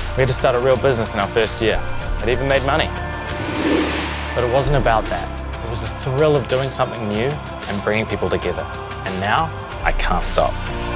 We had to start a real business in our first year. It even made money. But it wasn't about that. It was the thrill of doing something new and bringing people together. And now, I can't stop.